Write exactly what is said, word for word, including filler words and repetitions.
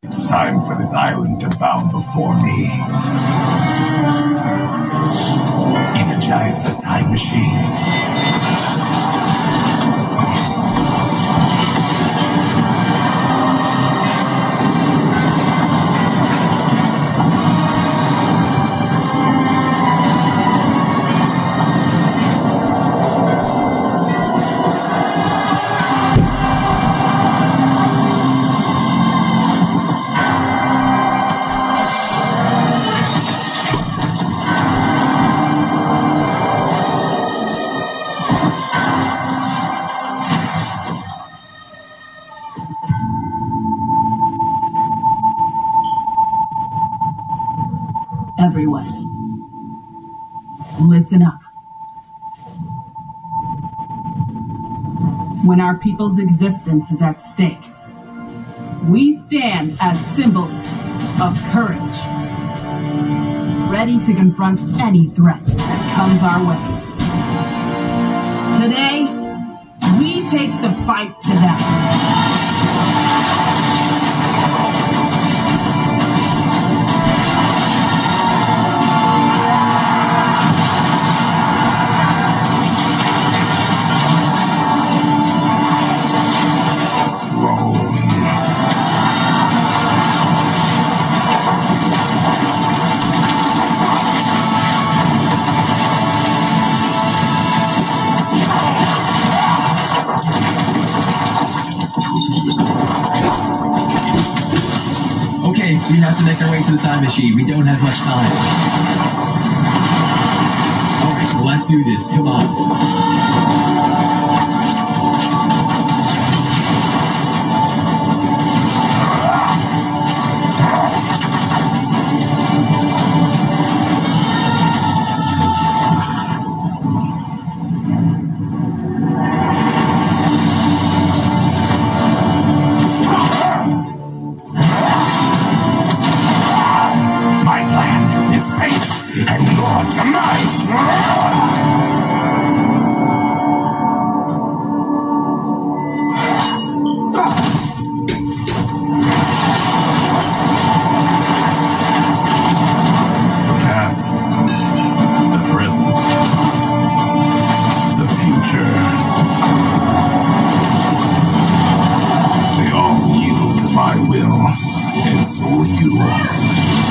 It's time for this island to bow before me. Energize the time machine. Everyone, listen up. When our people's existence is at stake, we stand as symbols of courage, ready to confront any threat that comes our way. Today, we take the fight to them. We have to make our way to the time machine. We don't have much time. Alright, well, let's do this. Come on. And your demise! The past, the present, the future. They all yield to my will, and so will you.